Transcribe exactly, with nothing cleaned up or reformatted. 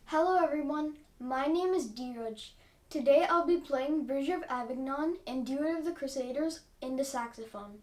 Hello everyone, my name is Dheeraj. Today I'll be playing Bridge of Avignon and Duet of the Crusaders in the saxophone.